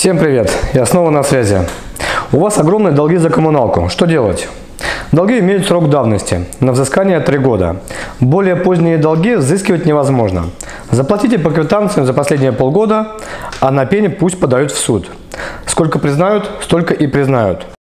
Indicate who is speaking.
Speaker 1: Всем привет! Я снова на связи. У вас огромные долги за коммуналку. Что делать? Долги имеют срок давности. На взыскание 3 года. Более поздние долги взыскивать невозможно. Заплатите по квитанциям за последние полгода, а на пени пусть подают в суд. Сколько признают, столько и признают.